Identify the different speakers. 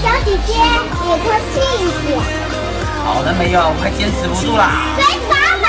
Speaker 1: 小姐姐，你客气一点。
Speaker 2: 好了没有？快坚持不住啦！
Speaker 1: 随走。